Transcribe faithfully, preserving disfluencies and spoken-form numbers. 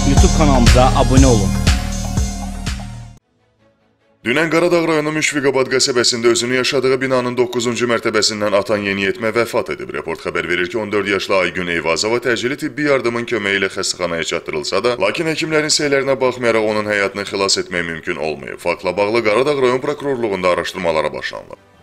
YouTube kanalımıza abunə olun. Dünən Qaradağ rayonu Müşfiqabad qəsəbəsində özünü yaşadığı binanın doqquzuncu mərtəbəsindən atan yeniyetmə vəfat edib. Report xəbər verir ki, on dörd yaşlı Aygün Eyvazova təcili tibbi yardımın köməyi ilə xəstəxanaya çatdırılsa da, lakin həkimlərin səylərinə baxmayaraq onun həyatını xilas etmək mümkün olmayıb. Faktla bağlı Qaradağ rayon prokurorluğunda araşdırmalara başlanılıb.